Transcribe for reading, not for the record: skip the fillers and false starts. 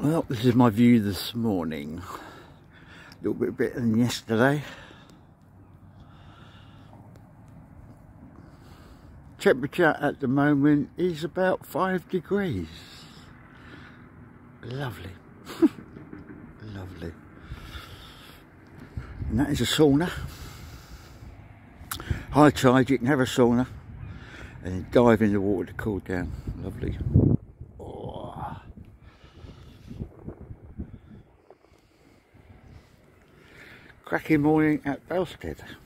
Well, this is my view this morning. A little bit better than yesterday. Temperature at the moment is about 5 degrees. Lovely. Lovely. And that is a sauna. High tide, you can have a sauna and then dive in the water to cool down. Lovely. Oh. Cracking morning at Belstead.